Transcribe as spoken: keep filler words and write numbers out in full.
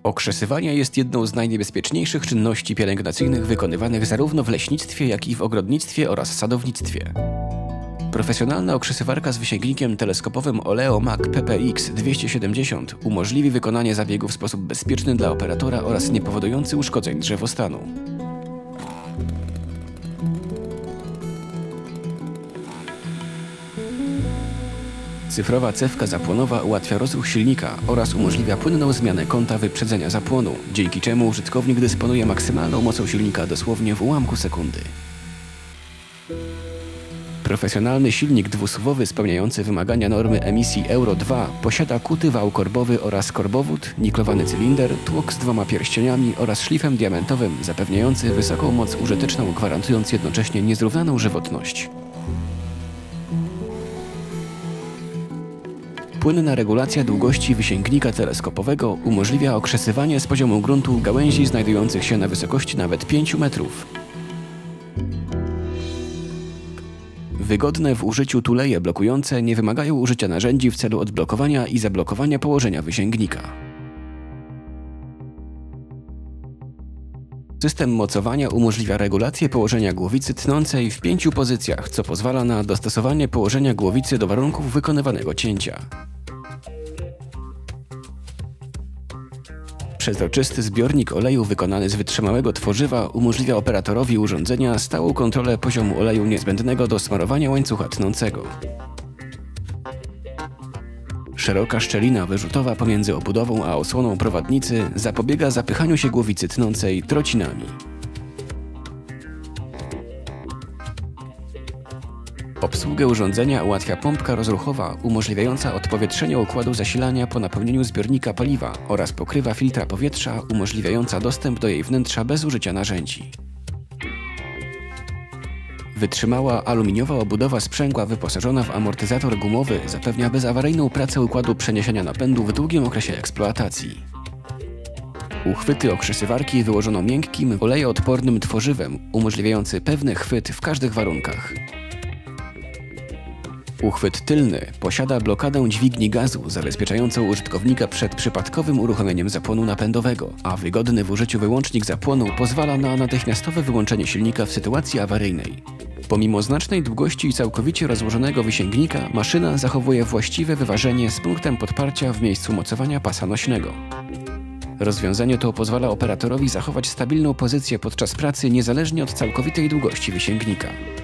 Okrzesywanie jest jedną z najniebezpieczniejszych czynności pielęgnacyjnych wykonywanych zarówno w leśnictwie, jak i w ogrodnictwie oraz sadownictwie. Profesjonalna okrzesywarka z wysięgnikiem teleskopowym Oleomac P P X dwieście siedemdziesiąt umożliwi wykonanie zabiegu w sposób bezpieczny dla operatora oraz niepowodujący uszkodzeń drzewostanu. Cyfrowa cewka zapłonowa ułatwia rozruch silnika oraz umożliwia płynną zmianę kąta wyprzedzenia zapłonu, dzięki czemu użytkownik dysponuje maksymalną mocą silnika dosłownie w ułamku sekundy. Profesjonalny silnik dwusuwowy spełniający wymagania normy emisji Euro dwa posiada kuty wał korbowy oraz korbowód, niklowany cylinder, tłok z dwoma pierścieniami oraz szlifem diamentowym zapewniający wysoką moc użyteczną, gwarantując jednocześnie niezrównaną żywotność. Płynna regulacja długości wysięgnika teleskopowego umożliwia okrzesywanie z poziomu gruntu gałęzi znajdujących się na wysokości nawet pięciu metrów. Wygodne w użyciu tuleje blokujące nie wymagają użycia narzędzi w celu odblokowania i zablokowania położenia wysięgnika. System mocowania umożliwia regulację położenia głowicy tnącej w pięciu pozycjach, co pozwala na dostosowanie położenia głowicy do warunków wykonywanego cięcia. Przezroczysty zbiornik oleju wykonany z wytrzymałego tworzywa umożliwia operatorowi urządzenia stałą kontrolę poziomu oleju niezbędnego do smarowania łańcucha tnącego. Szeroka szczelina wyrzutowa pomiędzy obudową a osłoną prowadnicy zapobiega zapychaniu się głowicy tnącej trocinami. Obsługę urządzenia ułatwia pompka rozruchowa umożliwiająca odpowietrzenie układu zasilania po napełnieniu zbiornika paliwa oraz pokrywa filtra powietrza umożliwiająca dostęp do jej wnętrza bez użycia narzędzi. Wytrzymała aluminiowa obudowa sprzęgła wyposażona w amortyzator gumowy zapewnia bezawaryjną pracę układu przeniesienia napędu w długim okresie eksploatacji. Uchwyty okrzesywarki wyłożono miękkim, olejoodpornym tworzywem umożliwiający pewny chwyt w każdych warunkach. Uchwyt tylny posiada blokadę dźwigni gazu zabezpieczającą użytkownika przed przypadkowym uruchomieniem zapłonu napędowego, a wygodny w użyciu wyłącznik zapłonu pozwala na natychmiastowe wyłączenie silnika w sytuacji awaryjnej. Pomimo znacznej długości i całkowicie rozłożonego wysięgnika, maszyna zachowuje właściwe wyważenie z punktem podparcia w miejscu mocowania pasa nośnego. Rozwiązanie to pozwala operatorowi zachować stabilną pozycję podczas pracy niezależnie od całkowitej długości wysięgnika.